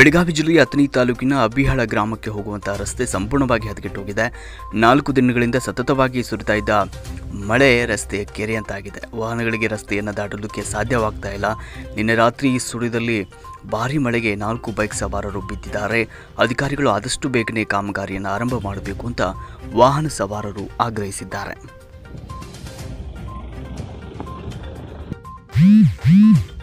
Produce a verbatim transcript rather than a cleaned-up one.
ಬೆಳಗಾವಿ ಜಿಲ್ಲೆಯ ಅಥಣಿ ತಾಲೂಕಿನ ಅಬ್ಬಿಹಾಳ ಗ್ರಾಮಕ್ಕೆ ಹೋಗುವಂತಹ ರಸ್ತೆ ಸಂಪೂರ್ಣವಾಗಿ ಹದಗೆಟ್ಟೋಗಿದೆ. ನಾಲ್ಕು ದಿನಗಳಿಂದ ಸತತವಾಗಿ ಸುರಿತಾ ಇದ್ದ ಮಳೆ ರಸ್ತೆ ಕೆರೆಯಂತಾಗಿದೆ. ವಾಹನಗಳಿಗೆ ರಸ್ತೆಯನ್ನು ದಾಟಲಿಕ್ಕೆ ಸಾಧ್ಯವಾಗ್ತಾ ಇಲ್ಲ. ನಿನ್ನೆ ರಾತ್ರಿ ಸುರಿದಲ್ಲಿ ಭಾರೀ ಮಳೆಗೆ ನಾಲ್ಕು ಬೈಕ್ ಸವಾರರು ಬಿದ್ದಿದ್ದಾರೆ. ಅಧಿಕಾರಿಗಳು ಆದಷ್ಟು ಬೇಗನೆ ಕಾಮಗಾರಿಯನ್ನು ಆರಂಭ ಮಾಡಬೇಕು ಅಂತ ವಾಹನ ಸವಾರರು ಆಗ್ರಹಿಸಿದ್ದಾರೆ.